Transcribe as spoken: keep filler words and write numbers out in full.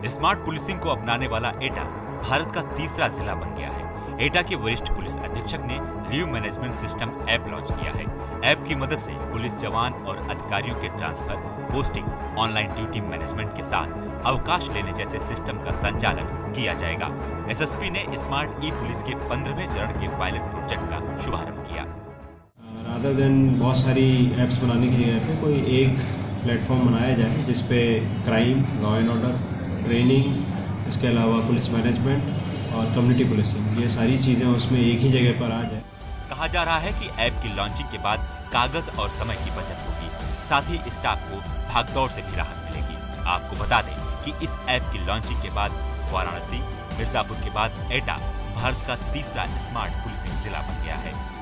Smart policing को अपनाने वाला एटा भारत का तीसरा जिला बन गया है। एटा के वरिष्ठ पुलिस अधीक्षक ने leave management system app launch किया है। ऐप की मदद से पुलिस जवान और अधिकारियों के transfer, posting, online duty management के साथ अवकाश लेने जैसे सिस्टम का संचालन किया जाएगा। एसएसपी ने स्मार्ट ई पुलिस के पंद्रहवें चरण के पायलट प्रोजेक्ट का शुभारंभ किया। रादर देन बहुत सारी एप्स बनाने की जगह पे कोई एक प्लेटफॉर्म बनाया जाए जिसपे crime, law and order, training, इसके अलावा पुलिस मैनेजमेंट और कम्युनिटी पुलिसिंग, ये सारी चीजें उसमें एक ही जगह पर आ जाए। कहा जा रहा है कि ऐप की लॉन्चिंग के बाद कागज और समय की बचत होगी, साथ ही स्टाफ को भागदौड़ से भी राहत मिलेगी। आपको बता दें कि इस ऐप की लॉन्चिंग के बाद वाराणसी, मिर्जापुर के बाद एटा भारत का तीसरा स्मार्ट पुलिसिंग जिला बन गया है।